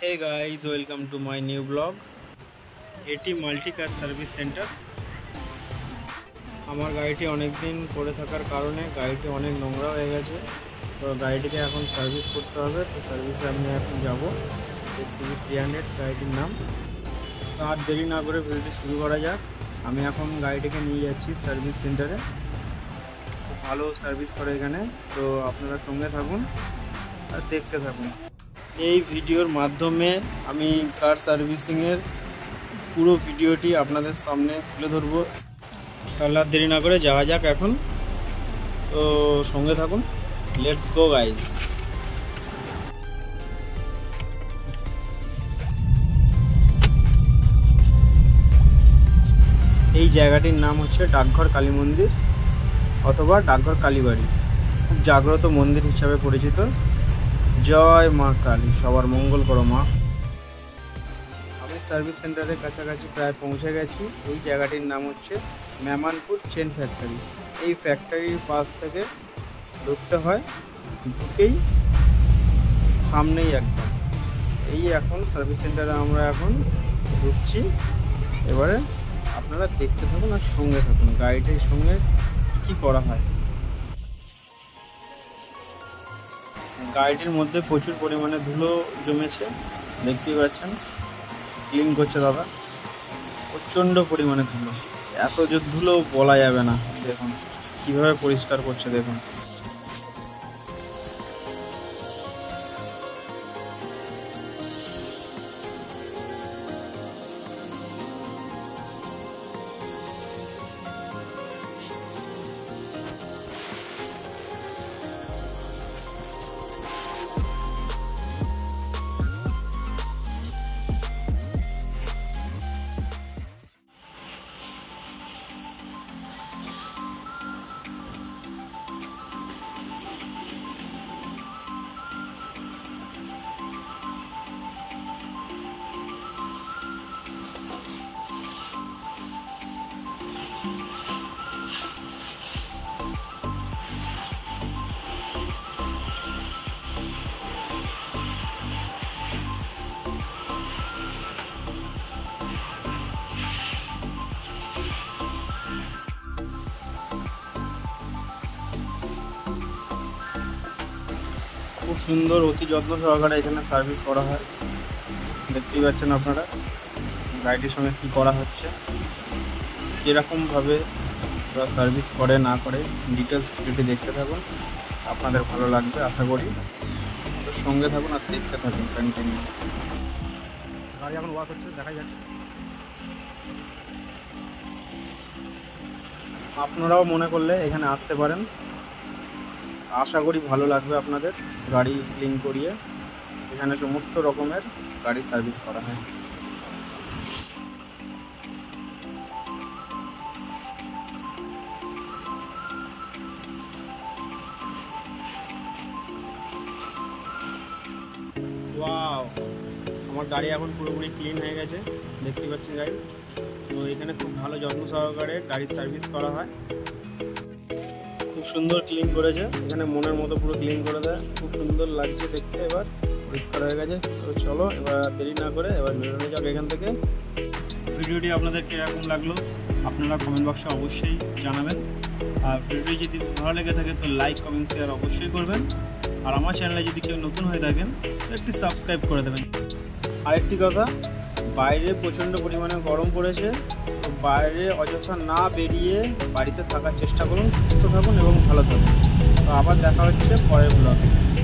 Hey guys, welcome to my new blog. এটি multi car service centre. আমার গাড়িটি অনেক দিন পড়ে থাকার কারণে গাড়িটি অনেক নোংরা হয়ে গেছে, তো গাড়িটিকে এখন সার্ভিস করতে হবে। তো সার্ভিসে আমি এখন যাব এক্সইভি 300 গাড়িটির নাম। তো আর দেরি না করে ভিডিওটি শুরু করা যাক। আমি এখন গাড়িটিকে নিয়ে যাচ্ছি সার্ভিস সেন্টারে। খুব ভালো সার্ভিস করে এখানে, তো আপনারা সঙ্গে থাকুন আর দেখতে থাকুন। এই ভিডিওর মাধ্যমে আমি কার সার্ভিসিংয়ের পুরো ভিডিওটি আপনাদের সামনে তুলে ধরবো। তাহলে আর দেরি না করে যাওয়া যাক এখন। তো সঙ্গে থাকুন, লেটস গো গাইস। এই জায়গাটির নাম হচ্ছে ডাকঘর কালী মন্দির অথবা ডাকঘর কালীবাড়ি। খুব জাগ্রত মন্দির হিসাবে পরিচিত। জয় মা কালী, সবার মঙ্গল করো মা। আমি সার্ভিস সেন্টারের কাছাকাছি প্রায় পৌঁছে গেছি। এই জায়গাটির নাম হচ্ছে মেমানপুর চেন ফ্যাক্টরি। এই ফ্যাক্টরির পাশ থেকে ঢুকতে হয়, ঢুকেই সামনেই একদম। এই এখন সার্ভিস সেন্টারে আমরা এখন ঢুকছি। এবারে আপনারা দেখতে থাকুন আর সঙ্গে থাকুন গাড়িটির সঙ্গে কী করা হয়। গাড়িটির মধ্যে প্রচুর পরিমাণে ধুলো জমেছে, দেখতেই পাচ্ছেন। ক্লিন করছে দাদা, প্রচণ্ড পরিমাণে ধুলো। এত যে ধুলো বলা যাবে না। দেখুন কীভাবে পরিষ্কার করছে, দেখুন। খুব সুন্দর, অতি যত্ন সহকারে এখানে সার্ভিস করা হয়। দেখতেই পাচ্ছেন আপনারা গাড়িটির সঙ্গে কী করা হচ্ছে, কীরকমভাবে ওরা সার্ভিস করে না করে। ডিটেলস ভিডিওটি দেখতে থাকুন, আপনাদের ভালো লাগবে আশা করি। তো সঙ্গে থাকুন আর দেখতে থাকুন কন্টিনিউ। গাড়ি এখন ওয়াশ হচ্ছে, দেখা যাচ্ছে। আপনারাও মনে করলে এখানে আসতে পারেন, আশা করি ভালো লাগবে আপনাদের। গাড়ি ক্লিন করিয়ে এখানে সমস্ত রকমের গাড়ি সার্ভিস করা হয়। ওয়াও, আমার গাড়ি এখন পুরোপুরি ক্লিন হয়ে গেছে, দেখতে পাচ্ছেন গাইস। তো এখানে খুব ভালো যত্ন সহকারে গাড়ির সার্ভিস করা হয়। খুব সুন্দর ক্লিন করেছে, এখানে মনের মতো পুরো ক্লিন করে দেয়। খুব সুন্দর লাগছে দেখতে। এবার পরিষ্কার হয়ে গেছে। চলো এবার দেরি না করে এবার বেরোনো যাক এখান থেকে। ভিডিওটি আপনাদের কীরকম লাগলো আপনারা কমেন্ট বক্সে অবশ্যই জানাবেন। আর ভিডিওটি যদি ভালো লেগে থাকে তো লাইক কমেন্ট শেয়ার অবশ্যই করবেন। আর আমার চ্যানেলে যদি কেউ নতুন হয়ে থাকেন তো একটি সাবস্ক্রাইব করে দেবেন। আরেকটি কথা, বাইরে প্রচণ্ড পরিমাণে গরম পড়েছে, তো বাইরে অযথা না বেরিয়ে বাড়িতে থাকার চেষ্টা করুন। সুস্থ থাকুন এবং ভালো থাকুন। তো আবার দেখা হচ্ছে পরের ব্লগে।